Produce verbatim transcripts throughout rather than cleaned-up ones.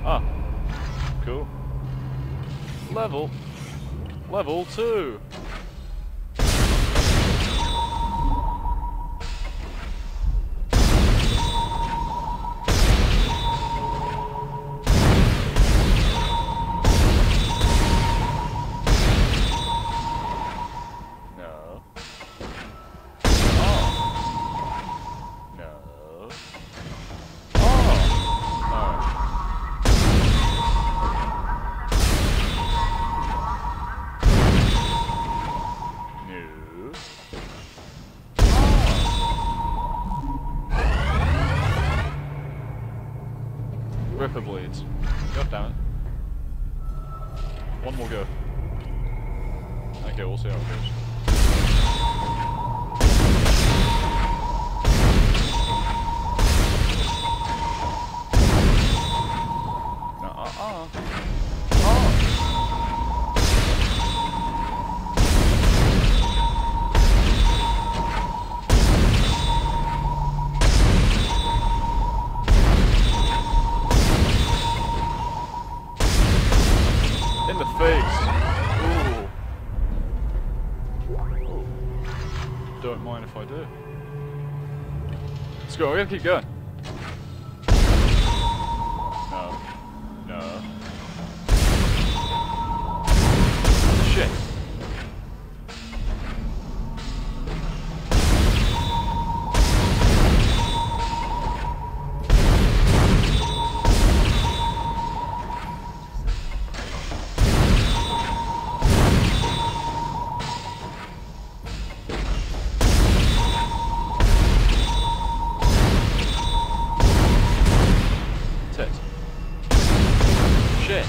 Ah. Cool. Level. Level two. Ripper bleeds. God damn it. One more go. Okay, we'll see how it goes. Uh-uh. Oh. In the face. Ooh. Ooh. Don't mind if I do. Let's go, we're gonna keep going. No. No. Shit. Shit.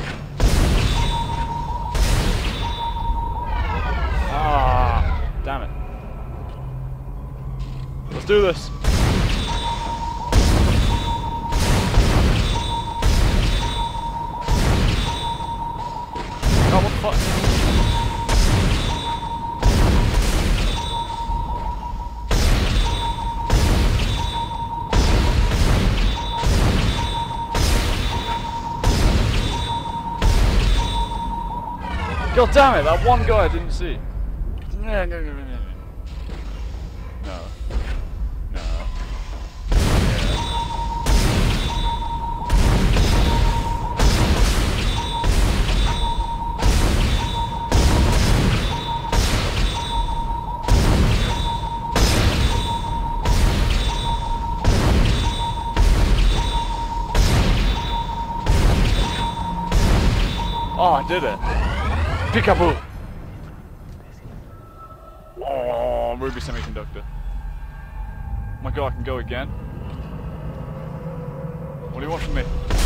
Ah, damn it. Let's do this. Oh, what the fuck? God damn it, that one guy I didn't see. No, no, no, no, no. No. No. Oh, I did it. Peekaboo! Oh, Ruby Semiconductor. Oh my god, I can go again? What do you want from me?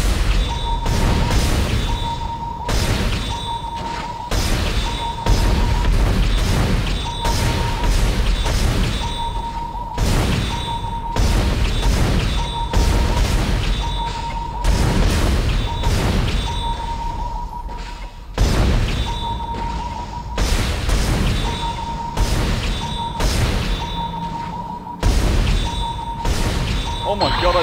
Oh my god,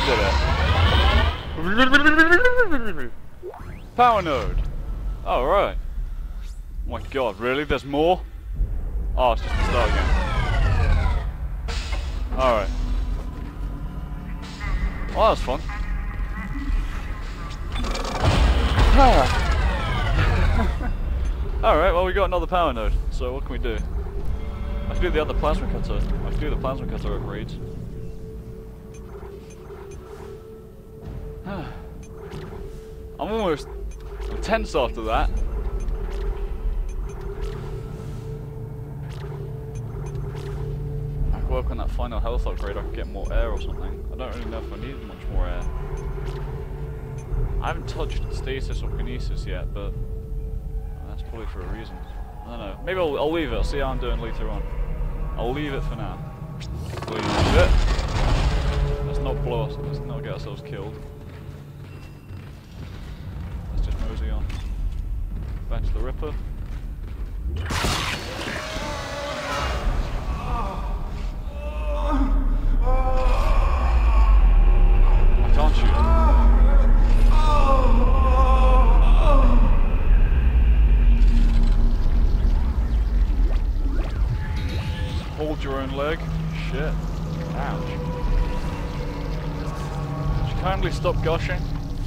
I did it! Power node! Oh, right. Oh my god, really? There's more? Oh, it's just the start again. Alright. Well, that was fun. Alright, well, we got another power node, so what can we do? I can do the other plasma cutter. I can do the plasma cutter upgrades. I'm almost tense after that. I could work on that final health upgrade, I could get more air or something. I don't really know if I need much more air. I haven't touched stasis or kinesis yet, but that's probably for a reason. I don't know. Maybe I'll, I'll leave it, I'll see how I'm doing later on. I'll leave it for now. Leave it. Let's not blow us, let's not get ourselves killed. Mosey on. Back to the Ripper. I can't shoot him. please stop gushing?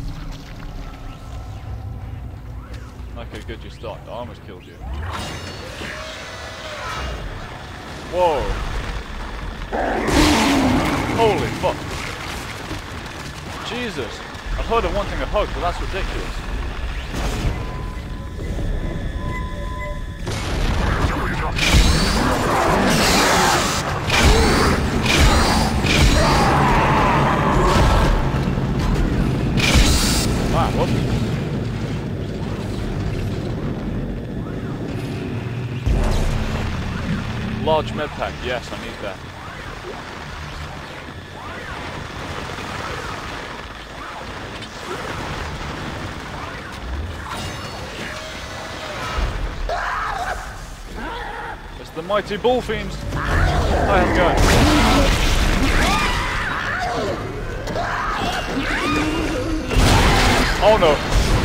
Okay, good, you stopped. I almost killed you. Whoa! Holy fuck! Jesus! I've heard of wanting a hug, but that's ridiculous. Wow, whoops. Large med pack, yes, I need that. It's the mighty bull fiends. Hi, how's it going? Oh no.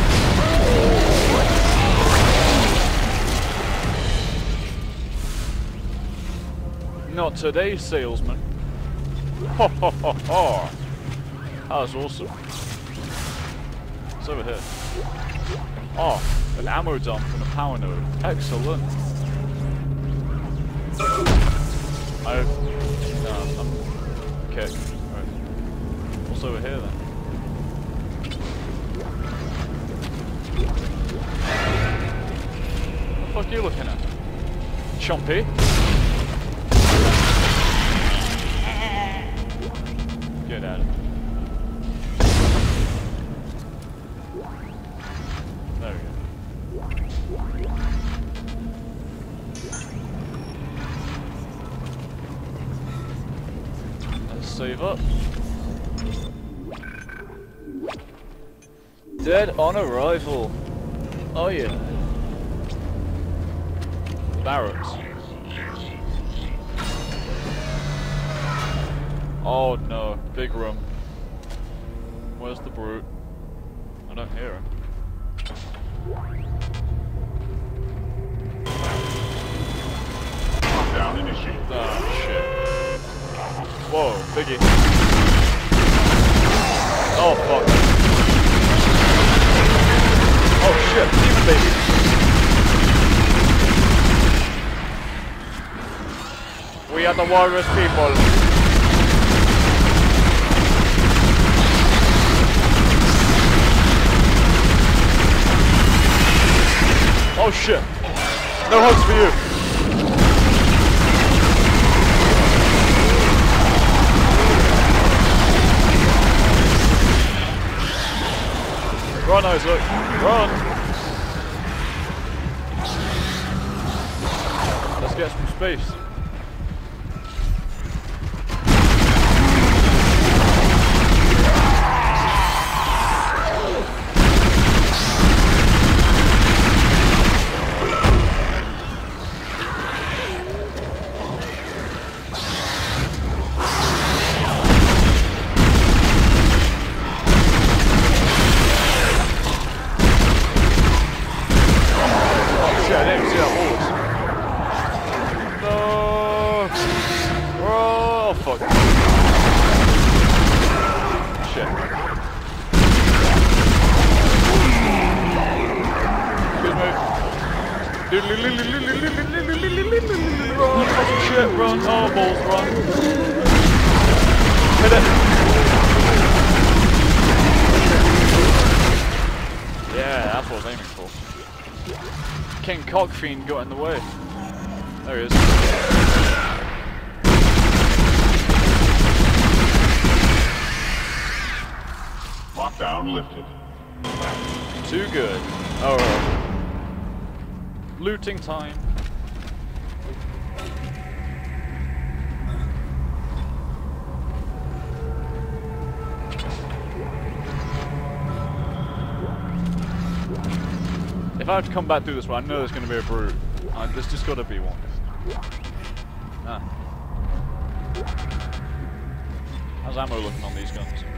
Not today, salesman. Ho ho ho ho. That was awesome. It's over here. Oh, an ammo dump and a power node. Excellent. I. No, I'm. Okay. Alright. What's over here then? What the fuck are you looking at? Chompy? Get at it. There we go. Let's save up. Dead on arrival. Oh yeah. Barracks. Oh no, big room. Where's the brute? I don't hear him. Down initiate. Oh shit. Whoa, biggie. Oh fuck. Oh shit, demon baby. We are the walrus people. Oh shit! No hugs for you! Run, Isaac! Run! Let's get some space. Run, fucking shit, run, oh balls, run. Hit it. Yeah, that's what I was aiming for. King Cockfiend got in the way. There he is. Lockdown lifted. Too good. Oh. Looting time. If I have to come back through this one, I know there's going to be a brute. Uh, there's just got to be one. Ah. How's ammo looking on these guns?